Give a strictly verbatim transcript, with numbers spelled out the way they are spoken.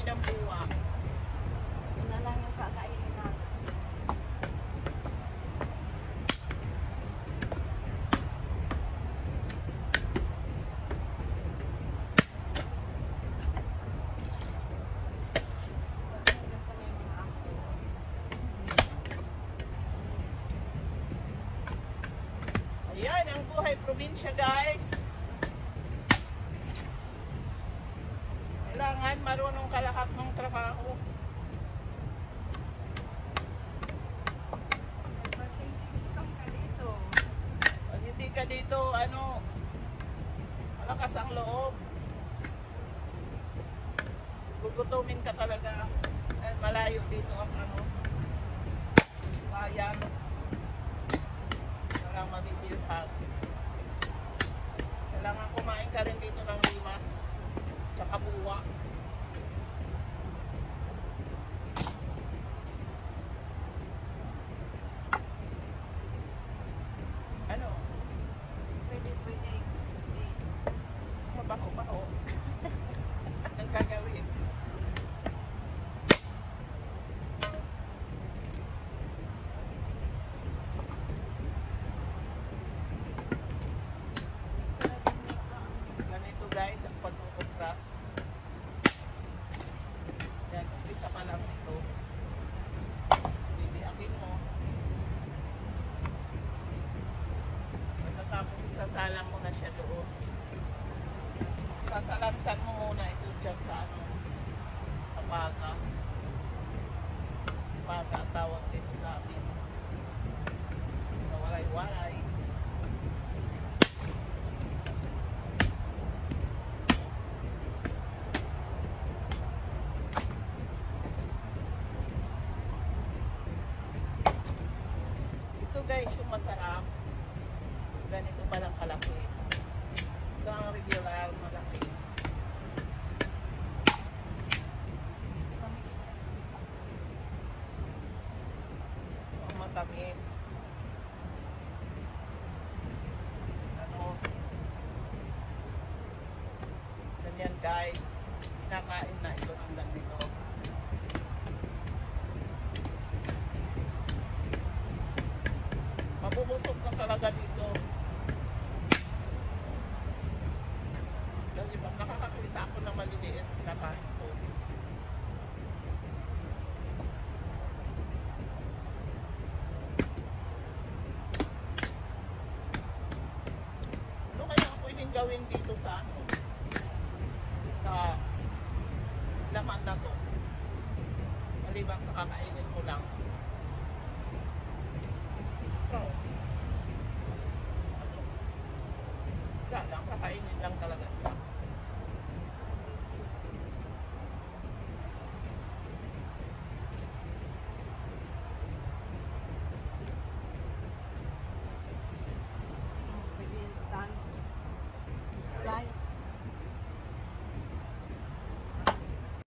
ng buwa. Yun na lang yung kakainin natin. Ayan, ang buhay probinsya, guys. Kailangan marunong ka lahat ng trabaho. Pag hindi ka dito, ano, malakas ang loob. Gugutumin ka talaga. Eh, malayo dito ang ano, bayan. Walang mabibilhan. Kailangan kumain ka rin dito ng limas. Tsaka buwa. Ano? Pwede, pwede. Mabaho-baho. Anong gagawin? Ganito guys ang pagkukupras. Yan, umpisa pa lang ito. Bibiakin mo. Tapos isasalang mo na siya doon. Sasalansan mo muna ito dyan sa ano, sa baga. Baga tawag dito sa amin. Sa waray-waray. Ito guys yung masarap. Ganito palang kalaki. Ito ang regular malaki. Ito ang matamis. Ano? Ganyan guys. Kinakain na ito ng ganito. Mabubusog ka talaga dito. Kasi pag nakakakita ako na maliliit, kinakain ko. Ano kaya ang pwedeng gawin dito sa ano? Sa laman na to? Maliban sa kakainin mo lang. Oh. Wala lang, kakainin lang talaga.